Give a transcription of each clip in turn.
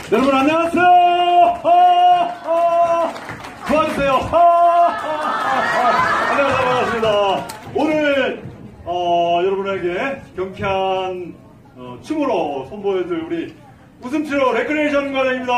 여러분 안녕하세요. 도와주세요. 안녕하세요. 반갑습니다. 오늘 여러분에게 경쾌한 춤으로 선보여줄 우리 웃음치료 레크레이션 과장입니다.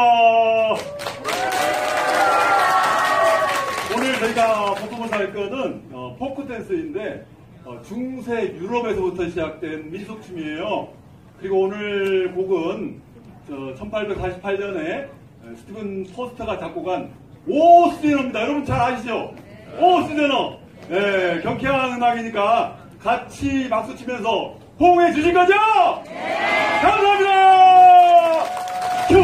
오늘 저희가 퍼포먼스 할 거는 포크 댄스인데 중세 유럽에서부터 시작된 민속춤이에요. 그리고 오늘 곡은 1848년에 스티븐 포스터가 작곡한 오스디너입니다. 여러분 잘 아시죠? 오스디너. 네, 경쾌한 음악이니까 같이 박수 치면서 호응해 주실 거죠? 네. 감사합니다. 큐.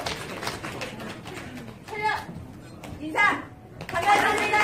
촬영 인사 반갑습니다.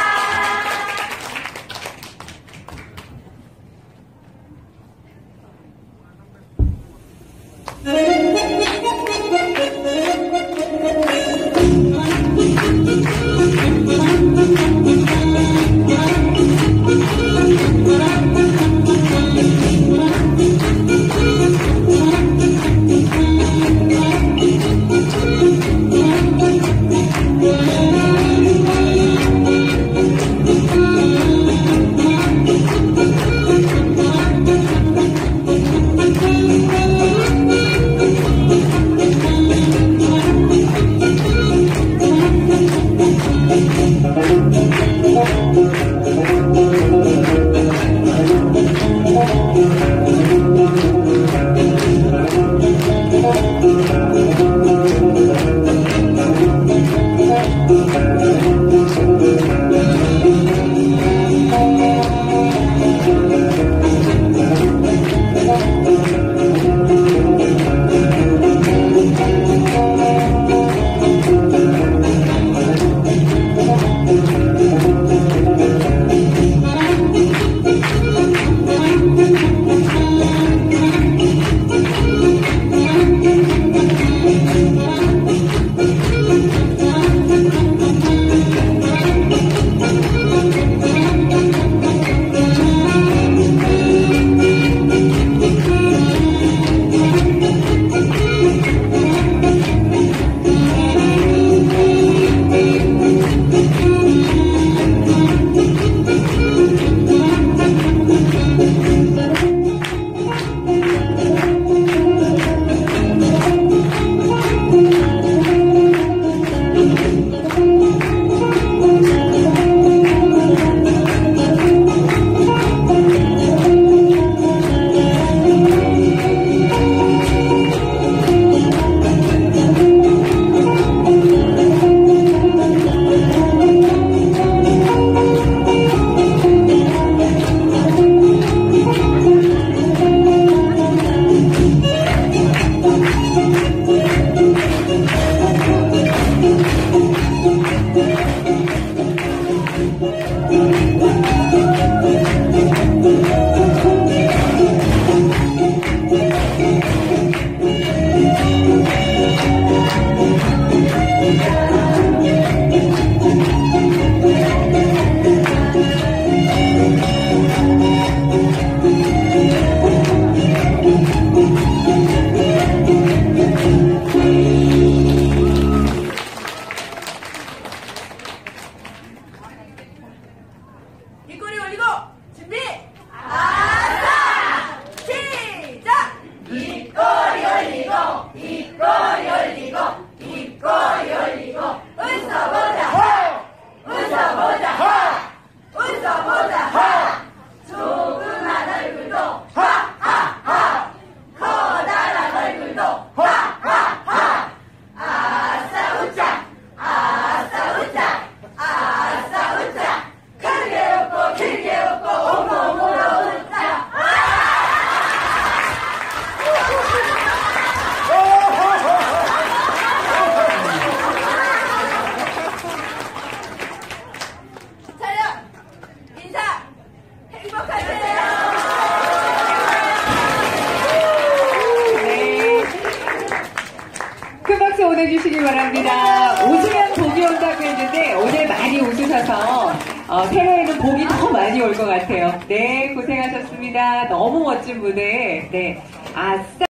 뒷꼬리 올리고 준비 아싸 시작. 뒷꼬리 올리고 뒷꼬리 올리고 뒷꼬리 올리고 웃어보자 웃어보자 웃어보자 조그만 얼굴도 하하하 커다란 얼굴도 하하하 아싸 웃자 아싸 웃자 아싸 웃자 크게 웃고 길게 웃고 온몸으로 웃자. 촬영 인사 행복하세요. 네. 큰 박수 보내주시기 바랍니다. 웃으면 복이 온다고 했는데 오늘 많이 웃으셔서 새해에는 복이 더 많이 올 것 같아요. 네, 고생하셨습니다. 너무 멋진 무대. 네, 아싸.